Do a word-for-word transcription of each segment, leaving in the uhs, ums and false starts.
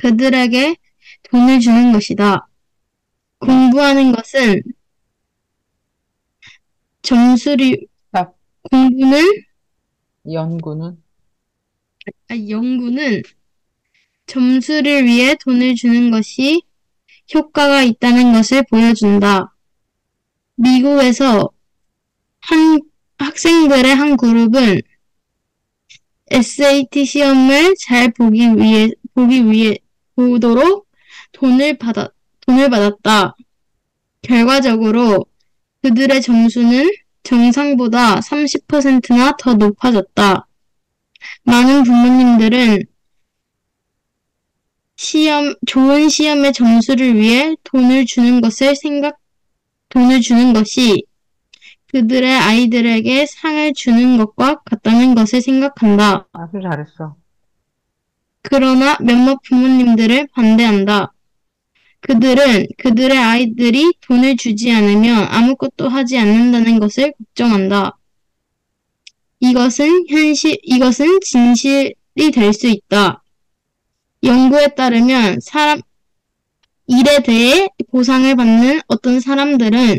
그들에게 돈을 주는 것이다. 공부하는 것은 점수를, 자, 공부는, 연구는 아, 연구는 점수를 위해 돈을 주는 것이 효과가 있다는 것을 보여준다. 미국에서 한 학생들의 한 그룹은 에스에이티 시험을 잘 보기 위해, 보기 위해, 보도록 돈을 받았, 돈을 받았다. 결과적으로 그들의 점수는 정상보다 삼십 퍼센트나 더 높아졌다. 많은 부모님들은 시험, 좋은 시험의 점수를 위해 돈을 주는 것을 생각, 돈을 주는 것이 그들의 아이들에게 상을 주는 것과 같다는 것을 생각한다. 아주 잘했어. 그러나 몇몇 부모님들을 반대한다. 그들은 그들의 아이들이 돈을 주지 않으면 아무것도 하지 않는다는 것을 걱정한다. 이것은 현실, 이것은 진실이 될 수 있다. 연구에 따르면 사람, 일에 대해 보상을 받는 어떤 사람들은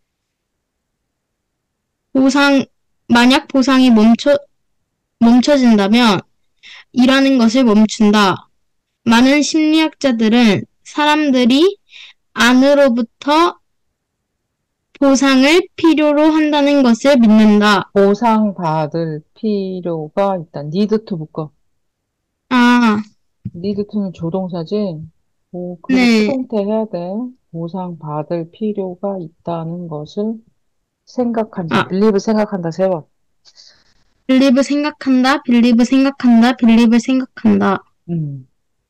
보상, 만약 보상이 멈춰, 멈춰진다면 일하는 것을 멈춘다. 많은 심리학자들은 사람들이 안으로부터 보상을 필요로 한다는 것을 믿는다. 보상받을 필요가 있다. need to 묶어. 아, need to는 조동사지? 오, 그래서 네. 수동태 해야 돼. 보상받을 필요가 있다는 것을 생각한다. 아, believe 생각한다. 세 번. 빌리브 생각한다, 빌리브 생각한다, 빌리브 생각한다. 음,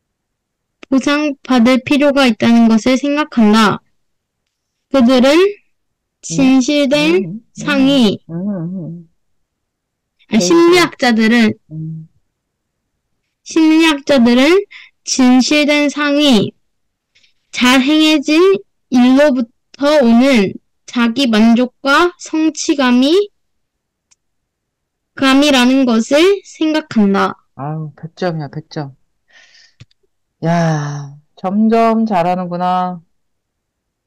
보상받을 필요가 있다는 것을 생각한다. 그들은 음, 진실된 음, 음, 상이, 음, 음. 아, 계속, 심리학자들은, 음, 심리학자들은 진실된 상이 잘 행해진 일로부터 오는 자기 만족과 성취감이, 감이라는 것을 생각한다. 아유, 백 점이야, 백 점. 야, 점점 잘하는구나.